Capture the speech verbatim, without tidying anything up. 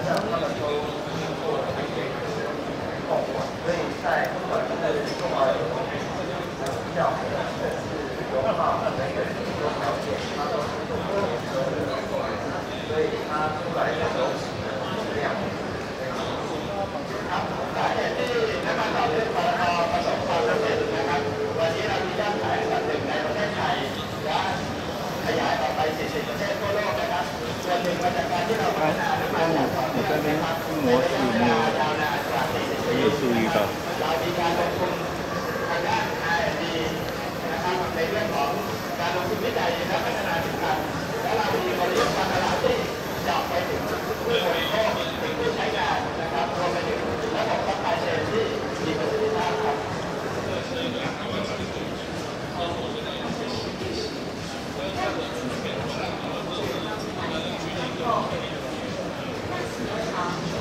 所以在不管是中华有比较或者是油耗等等很多条件，它都是做不同的，所以它出来的油脂的质量。ครับสาเหตุที่น้ำมันหล่อลื่นปตท.ประสบความสำเร็จนะครับวันนี้เรามียอดขายอันดับหนึ่งในประเทศไทยและขยายออกไปสี่สิบประเทศทั่วโลกนะครับส่วนหนึ่งมาจากการที่เราพัฒนาน้ำมันอย่างต่อเนื่องนะครับในระยะเวลายาวนานกว่าสี่สิบปีนะครับเรามีการลงทุนทางด้าน อาร์ แอนด์ ดี นะครับในเรื่องของการลงทุนวิจัยและพัฒนาผลิตภัณฑ์และเรามีบริษัทการตลาดที่เจาะไปถึงผู้บริโภคถึงผู้ใช้งานนะครับรวมไปถึงระบบซัพพลายเชนที่มีประสิทธิภาพครับ